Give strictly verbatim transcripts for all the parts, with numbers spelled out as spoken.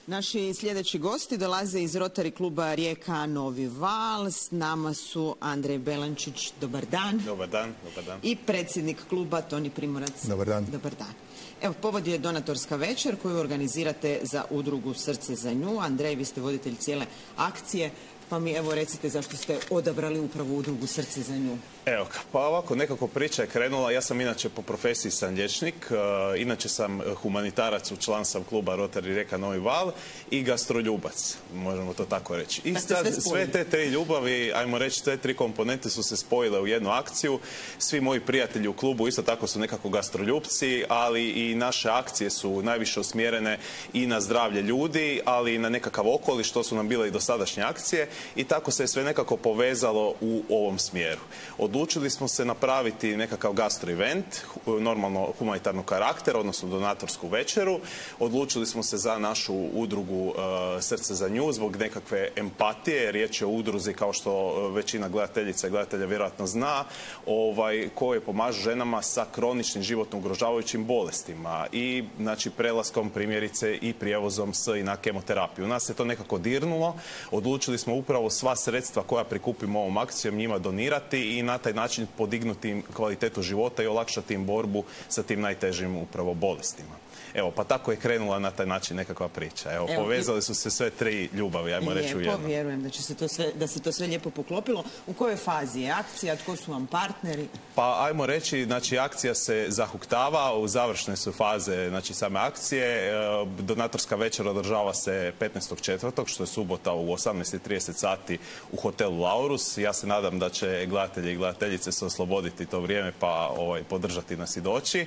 Naši sljedeći gosti dolaze iz Rotary kluba Rijeka Novi Val. S nama su Andrej Belančić, dobar dan. Dobar dan, dobar dan. I predsjednik kluba Toni Primorac. Dobar dan. Dobar dan. Evo, povod je donatorska večer koju organizirate za udrugu Srce za nju. Andrej, vi ste voditelj cijele akcije, pa mi evo recite zašto ste odabrali upravo udrugu Srce za nju. Evo, pa ovako nekako priča je krenula. Ja sam inače po profesiji sam liječnik, uh, inače sam humanitarac, u član sam kluba Rotary Rijeka Novi Val i gastroljubac, možemo to tako reći. I sad, sve, sve te tri ljubavi, ajmo reći, te tri komponente su se spojile u jednu akciju. Svi moji prijatelji u klubu isto tako su nekako gastroljubci, ali i naše akcije su najviše usmjerene i na zdravlje ljudi, ali i na nekakav okoliš, što su nam bile i dosadašnje akcije, i tako se je sve nekako povezalo u ovom smjeru. Odlučili smo se napraviti nekakav gastro event, normalno humanitarnog karaktera, odnosno donatorsku večeru. Odlučili smo se za našu udrugu uh, Srce za nju zbog nekakve empatije. Riječ je o udruzi, kao što većina gledateljica i gledatelja vjerojatno zna, ovaj, koje pomažu ženama sa kroničnim životno ugrožavajućim bolestima i znači prelaskom primjerice i prijevozom s i na kemoterapiju. Nas je to nekako dirnulo. Odlučili smo upravo sva sredstva koja prikupimo ovom akcijom njima donirati i na taj način podignuti im kvalitetu života i olakšati im borbu sa tim najtežim upravo bolestima. Evo, pa tako je krenula na taj način nekakva priča. Evo, Evo povezali su se sve tri ljubavi, ajmo reći u jedno. Lijepo, vjerujem da će se to sve, da se to sve lijepo poklopilo. U kojoj fazi je akcija? Tko su vam partneri? Pa, ajmo reći, znači, akcija se zahuktava, u završne su faze, znači, same akcije. Donatorska večer održava se petnaestog četvrtog što je subota u osamnaest i trideset sati u hotelu Laurus. Ja se nadam da će gledatelji i gledateljice se osloboditi to vrijeme pa ovaj, podržati nas i doći.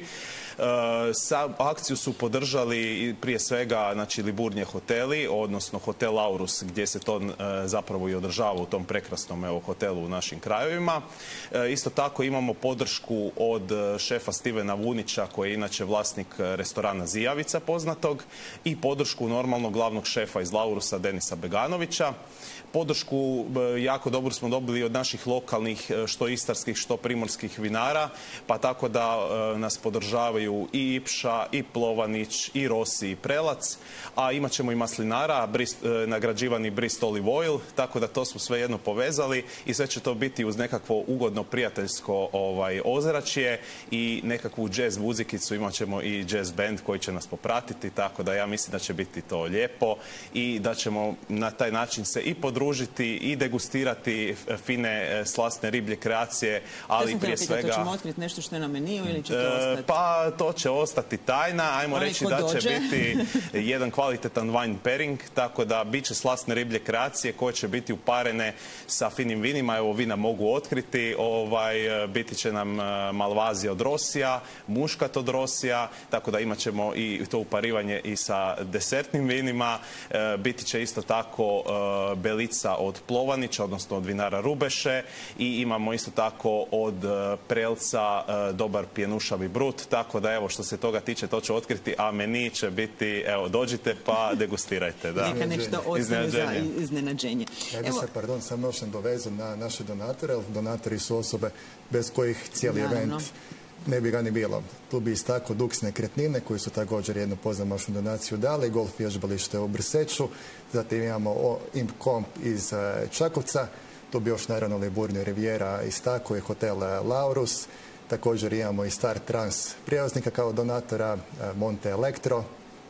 Sa akciju su podržali prije svega znači, Liburnije hoteli, odnosno hotel Laurus, gdje se to zapravo i održava u tom prekrasnom evo, hotelu u našim krajevima. Isto tako imamo podršku od šefa Stivena Vunića, koji je inače vlasnik restorana Zijavica poznatog, i podršku normalno glavnog šefa iz Laurusa Denisa Beganovića. Podršku jako dobro smo dobili od naših lokalnih, što istarskih, što primorskih vinara, pa tako da nas podržavaju i Ipša, i Plovanić, i Rossi, i Prelac, a imat ćemo i maslinara, brist, nagrađivani Brist Olive Oil, tako da to smo sve jedno povezali i sve će to biti uz nekakvo ugodno prijateljsko ovaj, ozračje i nekakvu jazz muzikicu, imat ćemo i jazz band koji će nas popratiti, tako da ja mislim da će biti to lijepo i da ćemo na taj način se i podružiti i degustirati fine slasne riblje kreacije, ali ja prije svega... To ćemo otkriti nešto što je na meniju ili će to ostati? Pa to će ostati tajna, ajmo reći da će dođe. biti jedan kvalitetan wine pairing, tako da bit će slasne riblje kreacije koje će biti uparene sa finim vinima. Evo, vina mogu otkriti, ovaj, biti će nam Malvazija od Rossija, Muškat od Rossija, tako da imat ćemo i to uparivanje i sa desertnim vinima. Biti će isto tako Belica od Plovanića, odnosno od vinara Rubeše, i imamo isto tako od Prelca dobar pjenušavi brut, tako da evo što se toga tiče to će otkriti, a meni će biti, evo dođite pa degustirajte. Da. Neka nešto ostane za iznenađenje. Ja bih se, pardon, sam još dovezao na naše donatore, jer donatori su osobe bez kojih cijeli Naravno. event ne bi ga ni bilo. Tu bi istakao Dux nekretnine, koji su također jednu pozamašnu donaciju dali, golf vježbalište u Brseću, zatim imamo Imp Komp iz Čakovca, tu bi još naravno Liburnije Riviera istakao i hotel Laurus, također imamo i Star Trans prijevoznika kao donatora, Monte Elektro.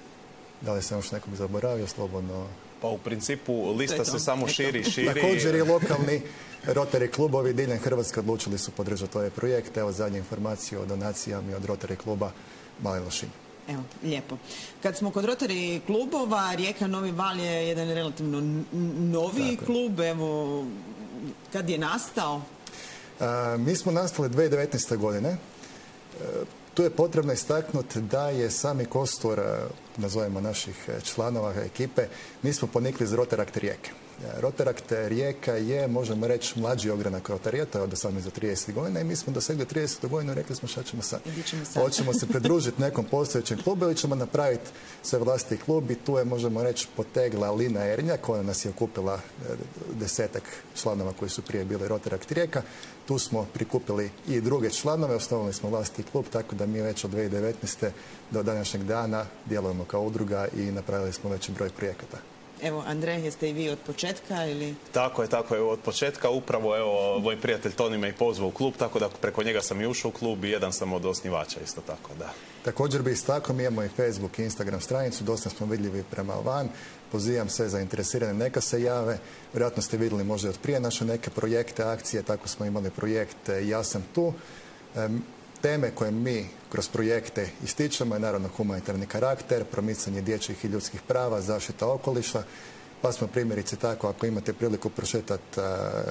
Da li sam još nekog zaboravio, slobodno? Pa u principu lista se samo širi i širi. Također i lokalni Rotary klubovi diljem Hrvatske odlučili su podržati ovaj projekt. Evo zadnje informacije o donacijama od Rotary kluba Mali Lošinj. Evo, lijepo. Kad smo kod Rotary klubova, Rijeka Novi Val je jedan relativno novi Tako. klub. Evo, kad je nastao? A, mi smo nastali dvije tisuće devetnaeste. godine. E, tu je potrebno istaknuti da je sami kostur, nazovemo naših članova ekipe, mi smo ponikli iz Rotarakt Rijeke. Rotarakt Rijeka je, možemo reći, mlađi ogranak Rotarija, to je od osamnaest do trideset godina, i mi smo dosegli trideset godinu i rekli smo šta ćemo sad. Hoćemo se pridružiti nekom postojećem klubu ili ćemo napraviti sve vlastiti klub, i tu je, možemo reći, potegla Lina Ernja, koja nas je okupila desetak članova koji su prije bili Rotarakt Rijeka. Tu smo prikupili i druge članove, osnovali smo vlastiti klub, tako da mi već od dvije tisuće devetnaeste. do današnjeg dana djelujemo kao udruga i napravili smo veći broj projekata. Evo, Andrej, jeste i vi od početka ili? Tako je, tako je. Od početka upravo, evo, moj prijatelj Toni me i pozvao u klub, tako da preko njega sam i ušao u klub i jedan sam od osnivača isto tako, da. Također bi istakao, mi imamo i Facebook i Instagram stranicu, dosta smo vidljivi prema van. Pozivam sve zainteresirane, neka se jave. Vjerojatno ste vidjeli možda od prije naše neke projekte, akcije, tako smo imali projekt Ja sam tu. Teme koje mi kroz projekte ističemo je naravno humanitarni karakter, promicanje dječjih i ljudskih prava, zaštita okoliša, pa smo primjerice tako, ako imate priliku prošetati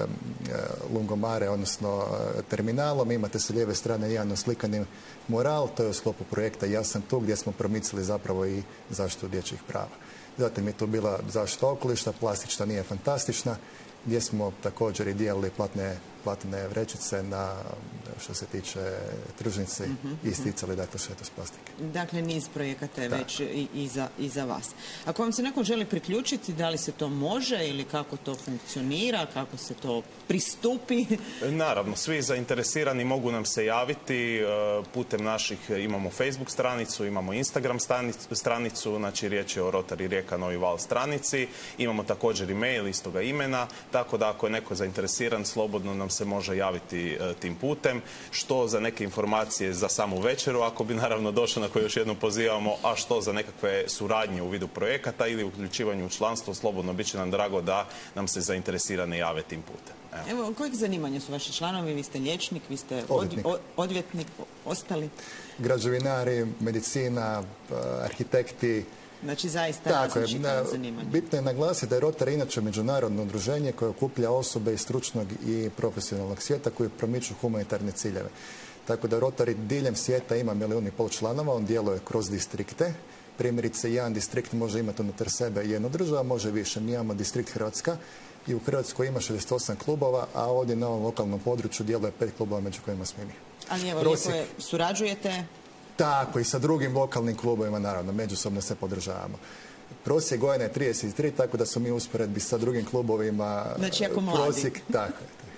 Lungomare, odnosno terminalom, imate sa lijeve strane jedan oslikani mural, to je u sklopu projekta Ja sam tu, gdje smo promicali zapravo i zaštitu dječjih prava. Zatim je tu bila zaštita okoliša, plastična nije fantastična, gdje smo također i dijelili platne, platne vrećice na, što se tiče tržnice mm-hmm. i isticali dakle šetos plastike. Dakle, niz projekata je već i, i, za, i za vas. Ako vam se neko želi priključiti, da li se to može ili kako to funkcionira, kako se to pristupi? Naravno, svi zainteresirani mogu nam se javiti putem naših, imamo Facebook stranicu, imamo Instagram stranicu, znači riječ je o Rotary Rijeka Novi Val stranici, imamo također i mail istoga imena, tako da ako je neko zainteresiran, slobodno nam se može javiti e, tim putem, što za neke informacije za samu večeru, ako bi naravno došlo, na koje još jednom pozivamo, a što za nekakve suradnje u vidu projekata ili uključivanju u članstvo, slobodno bit će nam drago da nam se zainteresirani jave tim putem. Evo, Evo kojeg zanimanja su vaši članovi? Vi ste liječnik, vi ste odvjetnik, od, odvjetnik ostali? Građevinari, medicina, arhitekti. Znači, zaista tako je, zanimanja. Bitno je naglasiti da je Rotary inače međunarodno udruženje koje okuplja osobe iz stručnog i profesionalnog svijeta koji promiču humanitarne ciljeve. Tako da Rotary diljem svijeta ima milijun i pol članova, on djeluje kroz distrikte. Primjerice, jedan distrikt može imati unutar sebe jednu državu, može više. Mi imamo distrikt Hrvatska i u Hrvatskoj ima šezdeset osam klubova, a ovdje na ovom lokalnom području djeluje pet klubova među kojima smo i mi. Ali evo, Prosjek... lijepo je, surađujete? Tako, i sa drugim lokalnim klubovima, naravno, međusobno se podržavamo. Prosjek godina je trideset tri, tako da su mi usporedbi sa drugim klubovima. Znači, jako mladi. Prosjek, tako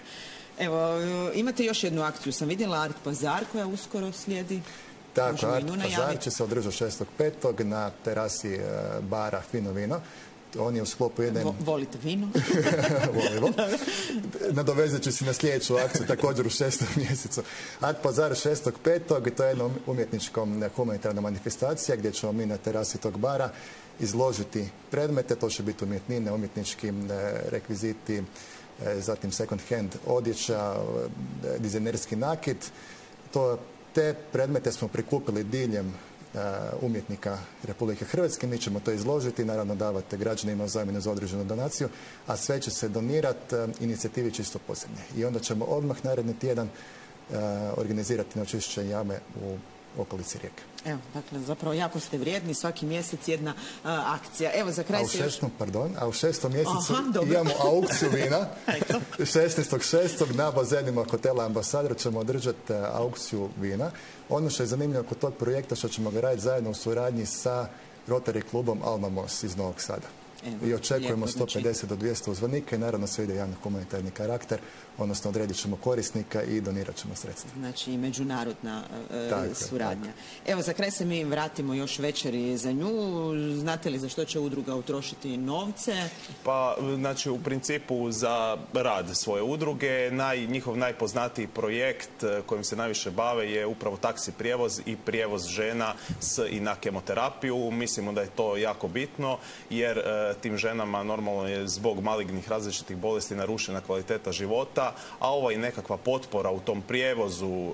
je. Evo, imate još jednu akciju, sam vidjela, Art Bazar koja uskoro slijedi. Tako, Art Bazar će se održati šestog petog na terasi bara Fino vino. On je u sklopu jedne... Vo, volite vino? Volimo. Nadovezat ću se na sljedeću akciju, također u šestom mjesecu. Art Bazar šestog petog to je jedna umjetničkom humanitarna manifestacija gdje ćemo mi na terasi tog bara izložiti predmete, to će biti umjetnine, umjetnički rekviziti, zatim second hand odjeća, dizajnerski nakit. To, te predmete smo prikupili diljem umjetnika Republike Hrvatske. Mi ćemo to izložiti, naravno davati građanima u zamjenu za određenu donaciju, a sve će se donirati inicijativi Čisto podzemlje. I onda ćemo odmah naredni tjedan organizirati očišćenje jame u okolici Rijeke. Evo, dakle, zapravo jako ste vrijedni, svaki mjesec jedna a, akcija. Evo, za kraj a u šestom, još... pardon, a u šestom mjesecu Aha, imamo aukciju vina. šesnaestog šestog na bazenima hotela Ambasador ćemo održati aukciju vina. Ono što je zanimljivo kod tog projekta što ćemo ga raditi zajedno u suradnji sa Rotary klubom Alma Mos iz Novog Sada. Evo, i očekujemo sto pedeset do dvjesto uzvanika i naravno sve ide jedan humanitarni karakter, odnosno odredit ćemo korisnika i donirat ćemo sredstva. Znači i međunarodna e, tako, suradnja. Tako. Evo, za kraj se mi vratimo još večeri za nju. Znate li za što će udruga utrošiti novce? Pa, znači, u principu za rad svoje udruge, naj, njihov najpoznatiji projekt kojim se najviše bave je upravo taksi prijevoz i prijevoz žena s i na kemoterapiju. Mislimo da je to jako bitno, jer e, tim ženama normalno je zbog malignih različitih bolesti narušena kvaliteta života, a ovo i nekakva potpora u tom prijevozu e,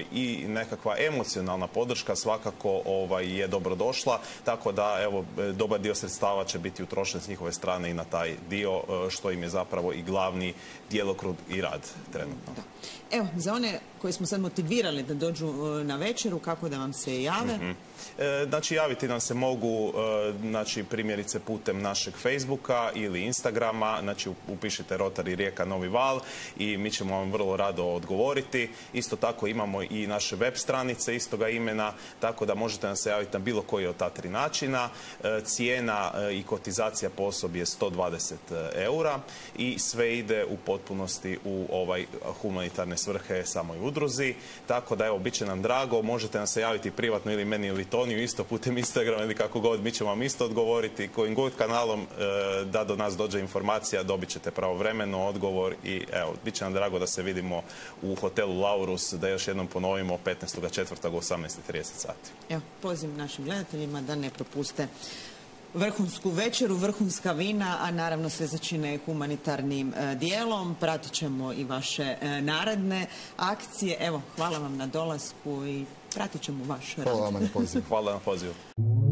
i nekakva emocionalna podrška svakako ovaj, je dobrodošla, tako da evo, dobar dio sredstava će biti utrošen s njihove strane i na taj dio, e, što im je zapravo i glavni djelokrug i rad trenutno. Da. Evo, za one koji smo sad motivirali da dođu na večeru, kako da vam se jave? Mm-hmm. e, znači, javiti nam se mogu, e, znači, primjerice putem naše našeg Facebooka ili Instagrama, znači upišite Rotary Rijeka Novi Val i mi ćemo vam vrlo rado odgovoriti. Isto tako imamo i naše web stranice istoga imena, tako da možete nam se javiti na bilo koji od ta tri načina. Cijena i kotizacija po osobi je sto dvadeset eura i sve ide u potpunosti u ovaj humanitarne svrhe samoj udruzi. Tako da evo, bit će nam drago, možete nam se javiti privatno ili meni ili Toniju, isto putem Instagrama ili kako god, mi ćemo vam isto odgovoriti. Kojim god kanalom e, da do nas dođe informacija, dobit ćete pravovremeno odgovor i evo, bit će nam drago da se vidimo u hotelu Laurus, da još jednom ponovimo petnaestog četvrtog u osamnaest i trideset sati. Evo, poziv našim gledateljima da ne propuste vrhunsku večeru, vrhunska vina, a naravno sve začine humanitarnim e, dijelom. Pratit ćemo i vaše e, naredne akcije. Evo, hvala vam na dolasku i pratit ćemo vaš rad. Hvala vam na pozivu. Hvala na pozivu.